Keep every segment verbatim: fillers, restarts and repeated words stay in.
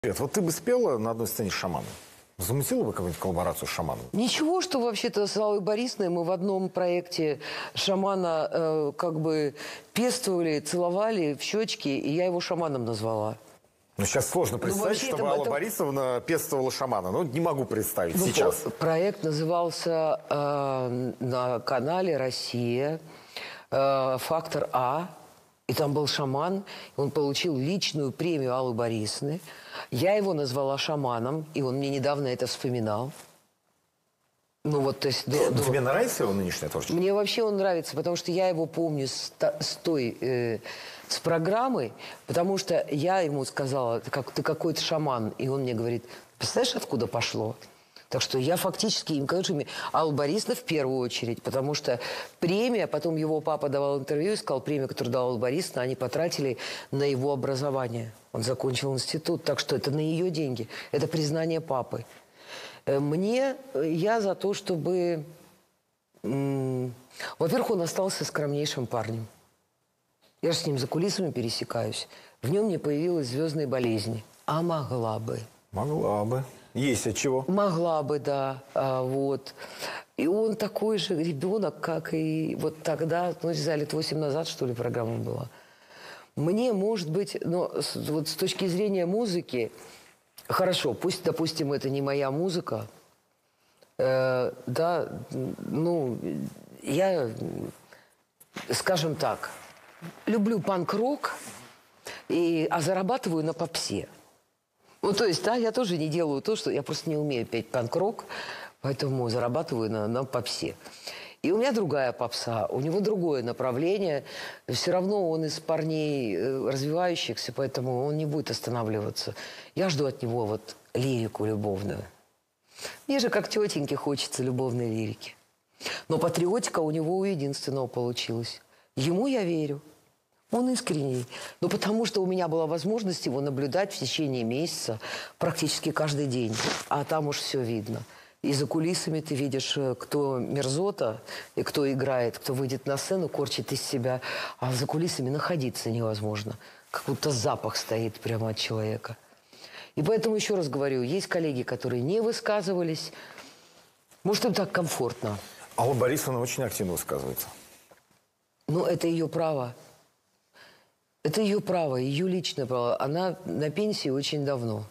Привет, вот ты бы спела на одной сцене с Шаманом? Замутила бы какую-нибудь коллаборацию с Шаманом? Ничего, что вообще-то с Аллой Борисовной мы в одном проекте Шамана э, как бы пестовали, целовали в щечки, и я его Шаманом назвала. Ну, сейчас сложно представить, вообще чтобы это- Алла это- Борисовна пестовала Шамана. Ну, не могу представить Ну, сейчас. по- Проект назывался э, на канале «Россия» э, «Фактор А». И там был шаман, и он получил личную премию Аллы Борисовны. Я его назвала шаманом, и он мне недавно это вспоминал. Ну вот, то есть... до- Ну, до- тебе нравится его нынешнее творчество? Мне вообще он нравится, потому что я его помню с, та- с той, э, с программой, потому что я ему сказала, ты, как, ты какой-то шаман, и он мне говорит, представляешь, откуда пошло? Так что я фактически им, конечно, ми- Алла Борисовна в первую очередь, потому что премия, потом его папа давал интервью и сказал, премию, которую дала Алла Борисовна, они потратили на его образование. Он закончил институт, так что это на ее деньги, это признание папы. Э, Мне, э, я за то, чтобы... м, Во-первых, он остался скромнейшим парнем. Я же с ним за кулисами пересекаюсь. В нем не появилась звездной болезни. А могла бы. Могла бы. Есть от чего. Могла бы, да. А, вот. И он такой же ребенок, как и вот тогда, ну, не знаю, лет восемь назад, что ли, программа была. Мне, может быть, но с, вот с точки зрения музыки, хорошо, пусть, допустим, это не моя музыка, э, да, ну, я, скажем так, люблю панк-рок, и, а зарабатываю на попсе. Ну, то есть, да, я тоже не делаю то, что... Я просто не умею петь панк-рок, поэтому зарабатываю на, на попсе. И у меня другая попса, у него другое направление. Все равно он из парней э, развивающихся, поэтому он не будет останавливаться. Я жду от него вот лирику любовную. Мне же как тетеньке хочется любовной лирики. Но патриотика у него у единственного получилась. Ему я верю. Он искренний. Но потому что у меня была возможность его наблюдать в течение месяца практически каждый день. А там уж все видно. И за кулисами ты видишь, кто мерзота, и кто играет, кто выйдет на сцену, корчит из себя. А за кулисами находиться невозможно. Как будто запах стоит прямо от человека. И поэтому еще раз говорю, есть коллеги, которые не высказывались. Может, им так комфортно. Алла Борисовна очень активно высказывается. Но это ее право. Это ее право, ее личное право. Она на пенсии очень давно.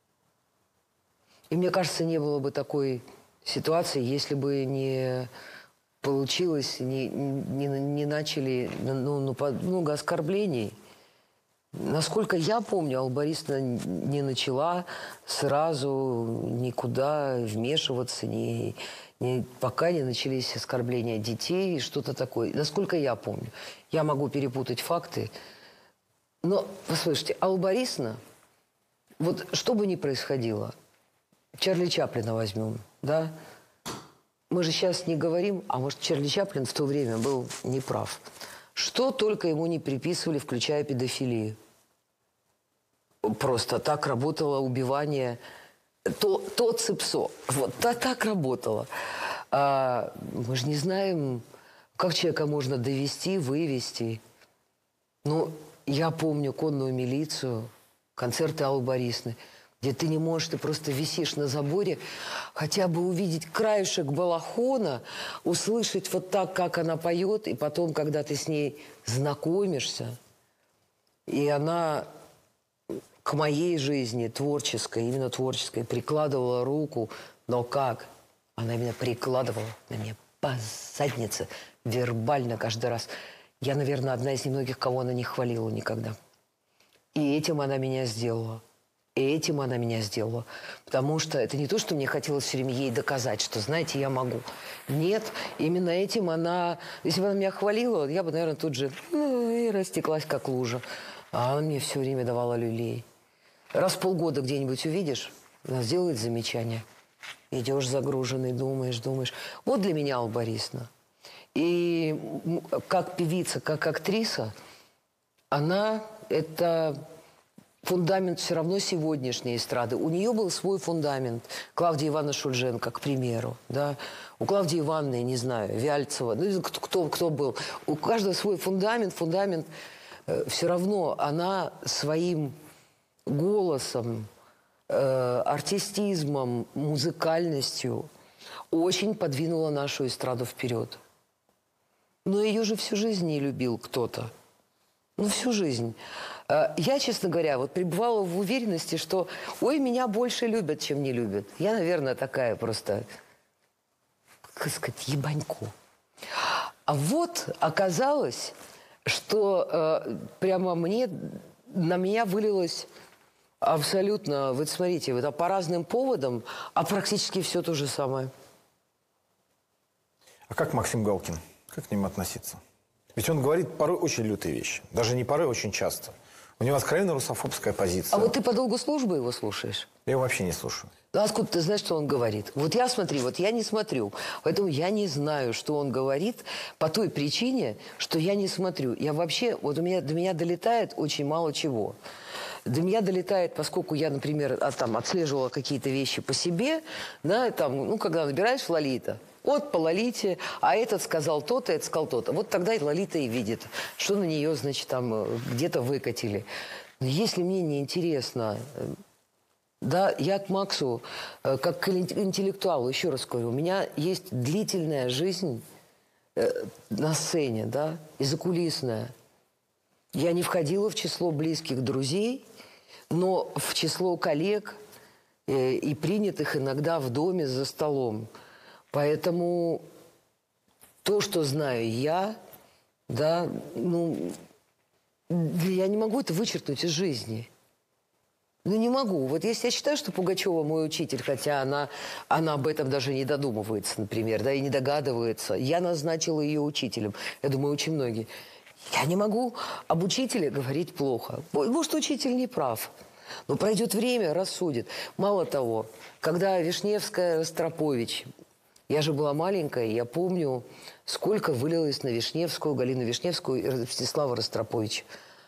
И мне кажется, не было бы такой ситуации, если бы не получилось, не, не, не начали ну, ну, по- много оскорблений. Насколько я помню, Алла Борисовна не начала сразу никуда вмешиваться, не, не, пока не начались оскорбления детей, что-то такое. Насколько я помню. Я могу перепутать факты. Но, послушайте, Алла Борисовна, вот что бы ни происходило, Чарли Чаплина возьмем, да? Мы же сейчас не говорим, а может, Чарли Чаплин в то время был неправ. Что только ему не приписывали, включая педофилию. Просто так работало убивание. То, то цепсо. Вот та, так работало. А, мы же не знаем, как человека можно довести, вывести. Ну, я помню конную милицию, концерты Аллы Борисовны, где ты не можешь, ты просто висишь на заборе, хотя бы увидеть краешек балахона, услышать вот так, как она поет, и потом, когда ты с ней знакомишься, и она к моей жизни творческой, именно творческой, прикладывала руку, но как? Она именно прикладывала на меня по заднице, вербально каждый раз. Я, наверное, одна из немногих, кого она не хвалила никогда. И этим она меня сделала. И этим она меня сделала. Потому что это не то, что мне хотелось все время ей доказать, что, знаете, я могу. Нет, именно этим она... Если бы она меня хвалила, я бы, наверное, тут же ну, и растеклась, как лужа. А она мне все время давала люлей. Раз в полгода где-нибудь увидишь, она сделает замечание. Идешь загруженный, думаешь, думаешь. Вот для меня Алла Борисовна. И как певица, как актриса, она – это фундамент все равно сегодняшней эстрады. У нее был свой фундамент. Клавдия Ивановна Шульженко, к примеру. Да? У Клавдии Ивановны, я не знаю, Вяльцева, ну, кто, кто был. У каждого свой фундамент. Фундамент э, все равно она своим голосом, э, артистизмом, музыкальностью очень подвинула нашу эстраду вперед. Но ее же всю жизнь не любил кто-то. Ну, всю жизнь. Э, я, честно говоря, вот пребывала в уверенности, что ой, меня больше любят, чем не любят. Я, наверное, такая просто, как сказать, ебанько. А вот оказалось, что э, прямо мне, на меня вылилось абсолютно, вот смотрите, вот, по разным поводам, а практически все то же самое. А как Максим Галкин? Как к ним относиться? Ведь он говорит порой очень лютые вещи. Даже не порой, очень часто. У него откровенно русофобская позиция. А вот ты по долгу службы его слушаешь? Я его вообще не слушаю. Ну, откуда ты знаешь, что он говорит? Вот я смотри, вот я не смотрю. Поэтому я не знаю, что он говорит по той причине, что я не смотрю. Я вообще, вот у меня, до меня долетает очень мало чего. До меня долетает, поскольку я, например, а, там, отслеживала какие-то вещи по себе, да, там, ну, когда набираешь Лолита, вот по Лолите, а этот сказал то-то, этот сказал то-то. Вот тогда и Лолита и видит, что на нее, значит, там где-то выкатили. Но если мне не интересно, да, я к Максу, как к интеллектуалу, еще раз говорю, у меня есть длительная жизнь на сцене, да, и закулисная. Я не входила в число близких друзей, но в число коллег и принятых иногда в доме за столом. Поэтому то, что знаю я, да, ну, я не могу это вычеркнуть из жизни. Ну, не могу. Вот если я считаю, что Пугачева мой учитель, хотя она, она об этом даже не додумывается, например, да, и не догадывается. Я назначила ее учителем. Я думаю, очень многие. Я не могу об учителе говорить плохо. Может, учитель не прав. Но пройдет время, рассудит. Мало того, когда Вишневская, Ростропович... Я же была маленькая, я помню, сколько вылилось на Вишневскую, Галину Вишневскую и Ростислава Ростроповича.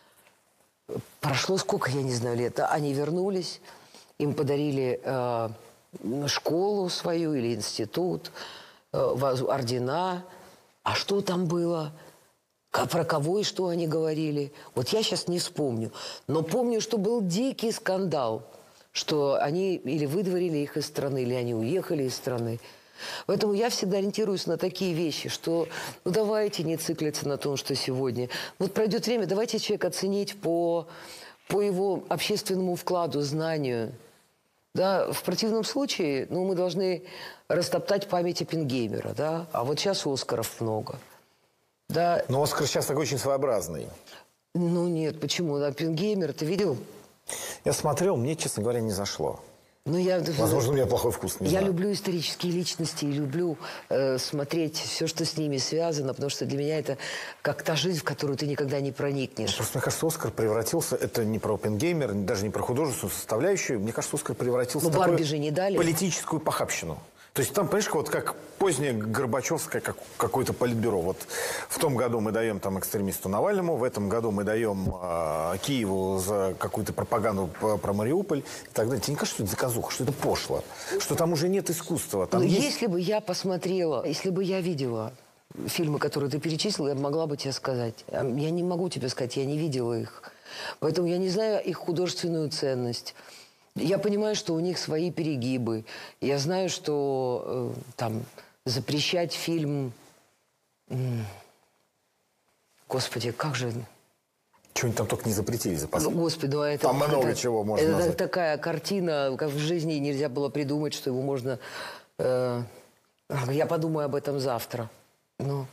Прошло сколько, я не знаю, лет. Они вернулись, им подарили э, школу свою или институт, э, ордена. А что там было? Про кого и что они говорили? Вот я сейчас не вспомню. Но помню, что был дикий скандал, что они или выдворили их из страны, или они уехали из страны. Поэтому я всегда ориентируюсь на такие вещи, что ну давайте не циклиться на том, что сегодня. Вот пройдет время, давайте человека оценить по, по его общественному вкладу, знанию. Да, в противном случае ну, мы должны растоптать память Оппенгеймера. Да? А вот сейчас Оскаров много. Да. Но Оскар сейчас такой очень своеобразный. Ну нет, почему? Оппенгеймер, ты видел? Я смотрел, мне, честно говоря, не зашло. Ну, я, Возможно, у меня плохой вкус. Не я знаю. люблю исторические личности и люблю э, смотреть все, что с ними связано, потому что для меня это как та жизнь, в которую ты никогда не проникнешь. Просто, мне кажется, Оскар превратился, это не про Оппенгеймер, даже не про художественную составляющую, мне кажется, Оскар превратился ну, в такую же не дали. политическую похабщину. То есть там, понимаешь, вот как позднее Горбачевское как, какое-то политбюро. Вот в том году мы даем там экстремисту Навальному, в этом году мы даем э, Киеву за какую-то пропаганду про, про Мариуполь и так далее. Тебе не кажется, что это заказуха, что это пошло, что там уже нет искусства? Там ну, есть... Если бы я посмотрела, если бы я видела фильмы, которые ты перечислил, я могла бы тебе сказать. Я не могу тебе сказать, я не видела их. Поэтому я не знаю их художественную ценность. Я понимаю, что у них свои перегибы. Я знаю, что э, там запрещать фильм... Господи, как же... Чего-нибудь там только не запретили за последние. Ну, Господи, ну это... Там много это, чего можно это назвать. такая картина, как в жизни нельзя было придумать, что его можно... Э, я подумаю об этом завтра. Ну...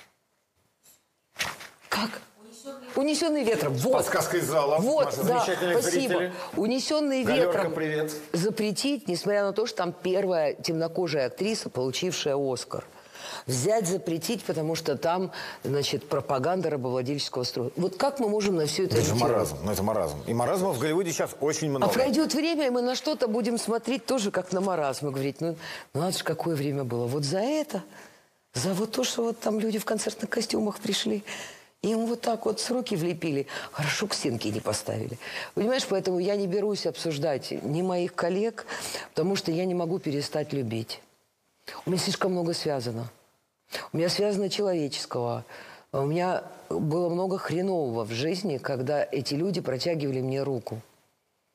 Как? «Унесенный ветром». Вот. Подсказка из зала. Вот, Маша, да, замечательные спасибо. зрители. «Унесенный Галерка, ветром» привет. запретить, несмотря на то, что там первая темнокожая актриса, получившая «Оскар». Взять, запретить, потому что там, значит, пропаганда рабовладельческого строя. Вот как мы можем на все это Это же ориентироваться? маразм. Ну, это маразм. И маразма в Голливуде сейчас очень много. А пройдет время, и мы на что-то будем смотреть тоже как на маразм. И говорить, ну, ну надо же, какое время было. Вот за это, за вот то, что вот там люди в концертных костюмах пришли... Им вот так вот с руки влепили. Хорошо, к стенке не поставили. Понимаешь, поэтому я не берусь обсуждать ни моих коллег, потому что я не могу перестать любить. У меня слишком много связано. У меня связано человеческого. У меня было много хренового в жизни, когда эти люди протягивали мне руку.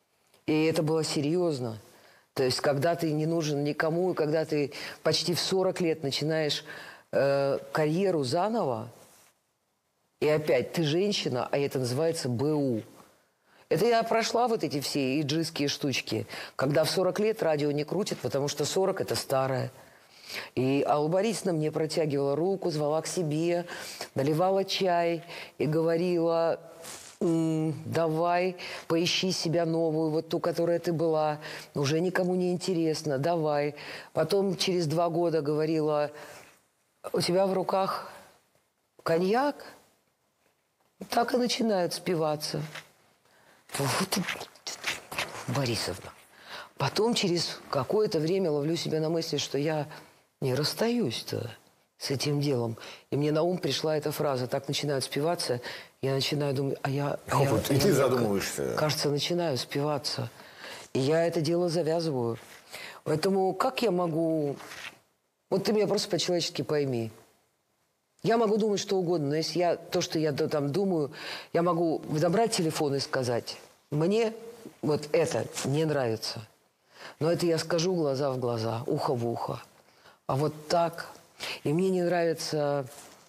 И это было серьезно. То есть, когда ты не нужен никому, и когда ты почти в сорок лет начинаешь э, карьеру заново, и опять ты женщина, а это называется БУ. Это я прошла вот эти все иджистские штучки, когда в сорок лет радио не крутит, потому что сорок – это старое. И Алла Борисовна мне протягивала руку, звала к себе, наливала чай и говорила: давай, поищи себя новую, вот ту, которая ты была, уже никому не интересно, давай. Потом через два года говорила: у тебя в руках коньяк? Так и начинают спиваться. Вот, Борисовна. Потом через какое-то время ловлю себя на мысли, что я не расстаюсь-то с этим делом. И мне на ум пришла эта фраза: так начинают спиваться. Я начинаю думать, а я... А я вот, и я, ты я, задумываешься. Кажется, начинаю спиваться. И я это дело завязываю. Поэтому как я могу... Вот ты меня просто по-человечески пойми. Я могу думать что угодно, но если я то, что я там думаю, я могу забрать телефон и сказать: мне вот это не нравится. Но это я скажу глаза в глаза, ухо в ухо. А вот так. И мне не нравится...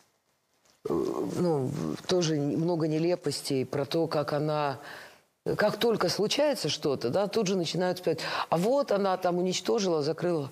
Ну, тоже много нелепостей про то, как она... Как только случается что-то, да, тут же начинают спать. А вот она там уничтожила, закрыла.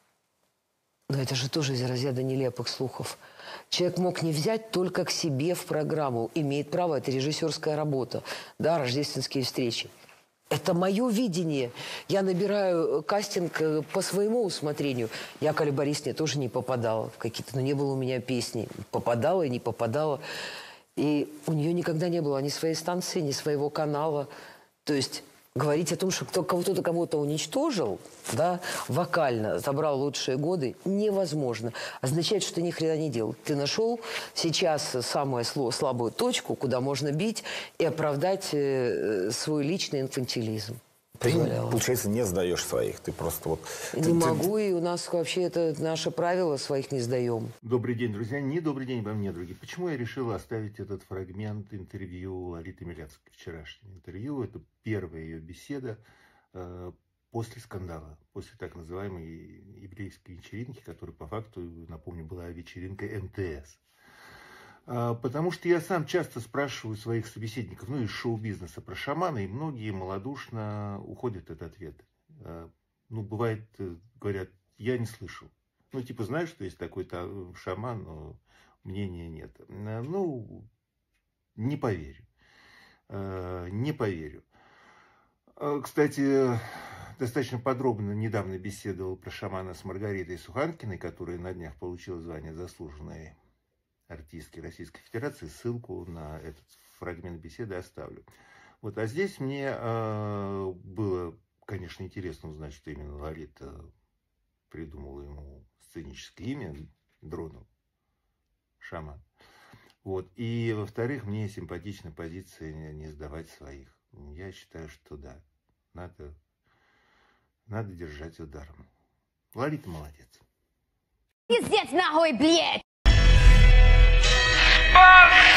Но это же тоже из разряда нелепых слухов. Человек мог не взять только к себе в программу. Имеет право, это режиссерская работа. Да, рождественские встречи. Это мое видение. Я набираю кастинг по своему усмотрению. Я к Алле Борисовне тоже не попадала в какие-то... Но не было у меня песни. Попадала и не попадала. И у нее никогда не было ни своей станции, ни своего канала. То есть говорить о том, что кто-то кого-то уничтожил, да, вокально, забрал лучшие годы, невозможно. Означает, что ты ни хрена не делал. Ты нашел сейчас самую слабую точку, куда можно бить и оправдать э, свой личный инфантилизм. Ты, получается, не сдаешь своих, ты просто вот... Не ты, могу, ты... и у нас вообще это наше правило, своих не сдаем. Добрый день, друзья. Не добрый день вам, недруги. Почему я решил оставить этот фрагмент интервью Лолиты Милявской, вчерашнее интервью? Это первая ее беседа э, после скандала, после так называемой еврейской вечеринки, которая по факту, напомню, была вечеринкой эм тэ эс. Потому что я сам часто спрашиваю своих собеседников, ну, из шоу-бизнеса про шамана, и многие малодушно уходят от ответа. Ну, бывает, говорят: я не слышал. Ну, типа, знаешь, что есть такой-то шаман, но мнения нет. Ну, не поверю. Не поверю. Кстати, достаточно подробно недавно беседовал про шамана с Маргаритой Суханкиной, которая на днях получила звание заслуженной артистки Российской Федерации. Ссылку на этот фрагмент беседы оставлю. Вот, а здесь мне э, было, конечно, интересно узнать, что именно Лолита придумала ему сценическое имя Дронов, шаман. Вот. И, во-вторых, мне симпатична позиция не, не сдавать своих. Я считаю, что да, надо, надо держать ударом. Лолита молодец. Пиздец нахуй, блядь! Fuck!